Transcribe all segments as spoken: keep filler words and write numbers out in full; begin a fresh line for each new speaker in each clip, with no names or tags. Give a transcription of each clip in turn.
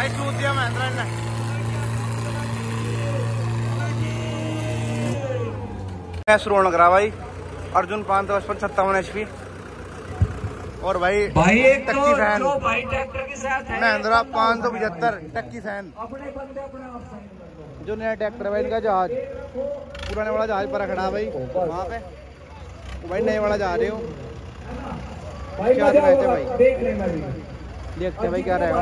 भाई टूट दिया महिंद्रा ने। रोड लग रहा भाई अर्जुन पाँच सौ पचपन सत्तावन एच पी और भाई
भाई एक
टक्की फैन
जो भाई ट्रैक्टर के साथ है
महिंद्रा पाँच सौ पचहत्तर टक्की फैन जो नया ट्रैक्टर है भाई इनका जहाज पुराने वाला जहाज पर खड़ा भाई वहाँ पे भाई नए वाला जा रहे हो क्या दिखाते भाई देखते हैं भाई क्या रहेगा।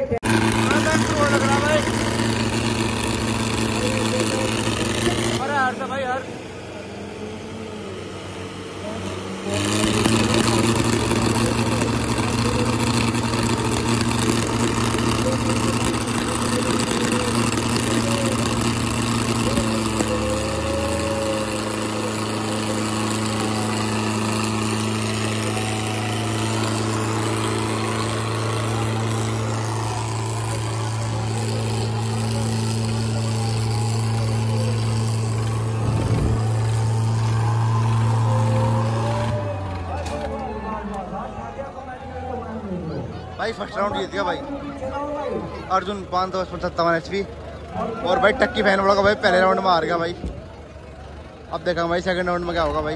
अरे हर से भाई हर भाई फर्स्ट राउंड जीत गया भाई अर्जुन पाँच सौ सत्तावन एच पी और भाई टक्की फैन वाला का भाई पहले राउंड में हार गया भाई। अब देखा भाई सेकंड राउंड में क्या होगा भाई।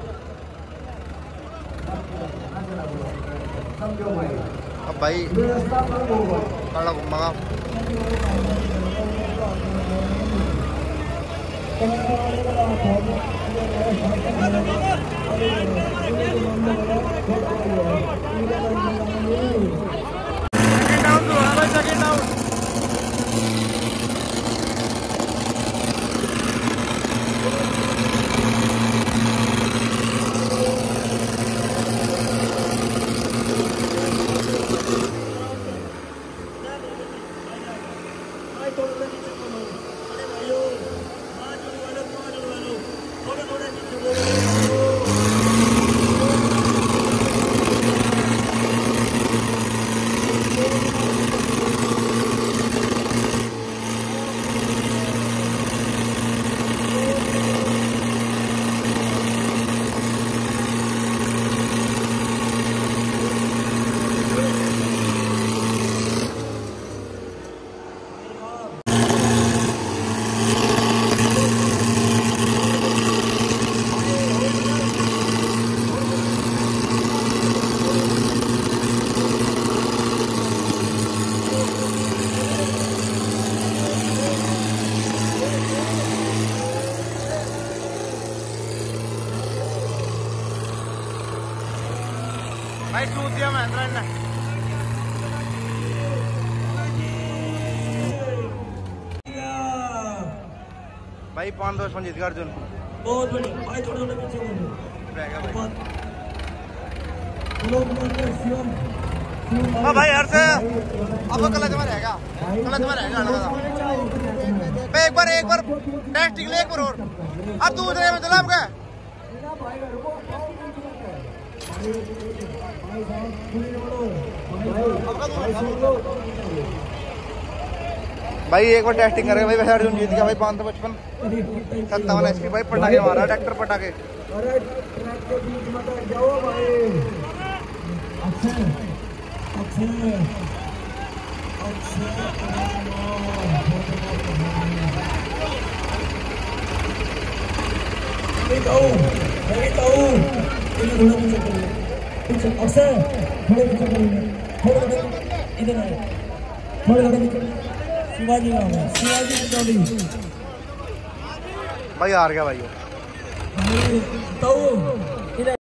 अब भाई काला घूमगा सेकंड डाउन भाई टूट दिया महिंद्रा ने। भाई पाँच सौ पचपन जीत गया अर्जुन
बहुत बढ़िया भाई थोड़ा थोड़ा पीछे
हाँ भाई हर से अब क्लच में रहेगा क्लच में रहेगा भाई एक बार एक बार टेस्टिंग ले एक बार और अब दूसरे में चला आपका भाई एक बार टेस्टिंग करेगा भाई। वैसे अर्जुन जीत गया भाई पाँच सौ पचपन सत्तावन एच पी भाई पटाखे मारा ट्रैक्टर पटाखे।
शिवाजी शिवाजी
भाई हार गया भाई।